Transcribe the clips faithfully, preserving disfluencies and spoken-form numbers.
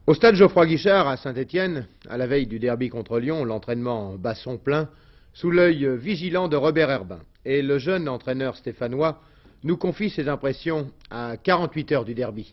Au stade Geoffroy-Guichard à Saint-Étienne, à la veille du derby contre Lyon, l'entraînement bat son plein, sous l'œil vigilant de Robert Herbin. Et le jeune entraîneur stéphanois nous confie ses impressions à quarante-huit heures du derby.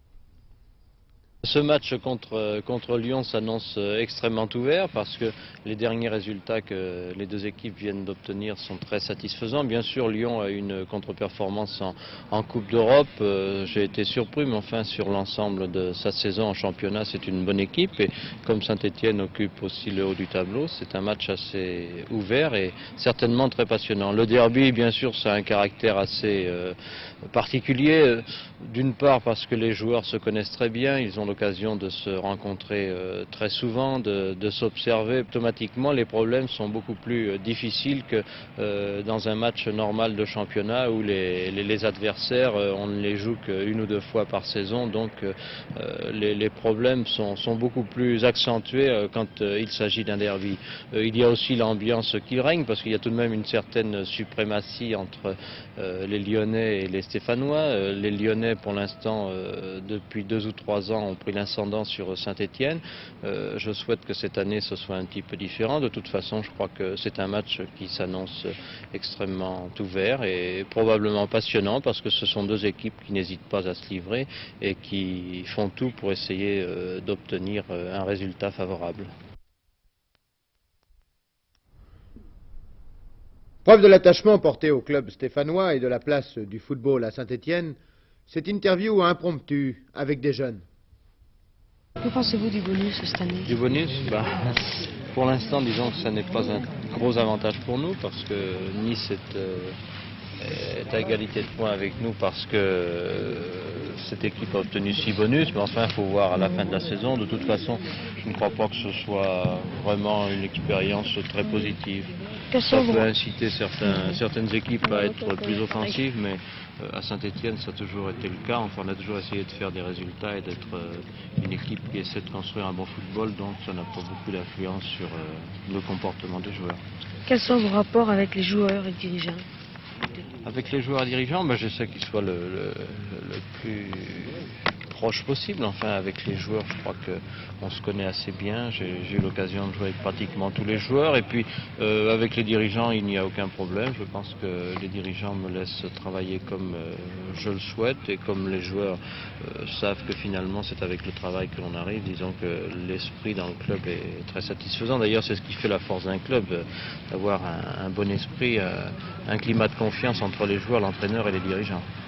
Ce match contre, contre Lyon s'annonce extrêmement ouvert parce que les derniers résultats que les deux équipes viennent d'obtenir sont très satisfaisants. Bien sûr, Lyon a une contre-performance en, en Coupe d'Europe. Euh, J'ai été surpris, mais enfin sur l'ensemble de sa saison en championnat, c'est une bonne équipe. Et comme Saint-Étienne occupe aussi le haut du tableau, c'est un match assez ouvert et certainement très passionnant. Le derby, bien sûr, ça a un caractère assez euh, particulier. D'une part parce que les joueurs se connaissent très bien, ils ont l'occasion de se rencontrer euh, très souvent, de, de s'observer. Automatiquement, les problèmes sont beaucoup plus euh, difficiles que euh, dans un match normal de championnat où les, les, les adversaires, euh, on ne les joue qu'une ou deux fois par saison, donc euh, les, les problèmes sont, sont beaucoup plus accentués euh, quand euh, il s'agit d'un derby. Euh, il y a aussi l'ambiance qui règne parce qu'il y a tout de même une certaine suprématie entre euh, les Lyonnais et les Stéphanois. Euh, les Lyonnais, pour l'instant, euh, depuis deux ou trois ans, ont pris l'ascendant sur Saint-Étienne. Euh, je souhaite que cette année ce soit un petit peu différent. De toute façon, je crois que c'est un match qui s'annonce extrêmement ouvert et probablement passionnant parce que ce sont deux équipes qui n'hésitent pas à se livrer et qui font tout pour essayer euh, d'obtenir euh, un résultat favorable. Preuve de l'attachement porté au club stéphanois et de la place du football à Saint-Étienne, cette interview impromptue avec des jeunes. Que pensez-vous du bonus cette année? Du bonus, bah, pour l'instant, disons que ça n'est pas un gros avantage pour nous parce que Nice est, euh, est à égalité de points avec nous parce que euh, cette équipe a obtenu six bonus, mais enfin il faut voir à la fin de la saison. De toute façon, je ne crois pas que ce soit vraiment une expérience très positive. Ça peut inciter certains, certaines équipes à être plus offensives, mais euh, à Saint-Étienne ça a toujours été le cas. Enfin, on a toujours essayé de faire des résultats et d'être euh, une équipe qui essaie de construire un bon football, donc ça n'a pas beaucoup d'influence sur euh, le comportement des joueurs. Quels sont vos rapports avec les joueurs et dirigeants? Avec les joueurs et dirigeants, ben, j'essaie qu'ils soient le, le, le plus proche possible. Enfin, avec les joueurs, je crois qu'on se connaît assez bien. J'ai eu l'occasion de jouer avec pratiquement tous les joueurs. Et puis, euh, avec les dirigeants, il n'y a aucun problème. Je pense que les dirigeants me laissent travailler comme euh, je le souhaite et comme les joueurs euh, savent que finalement, c'est avec le travail que l'on arrive. Disons que l'esprit dans le club est très satisfaisant. D'ailleurs, c'est ce qui fait la force d'un club, euh, d'avoir un, un bon esprit, euh, un climat de confiance entre les joueurs, l'entraîneur et les dirigeants.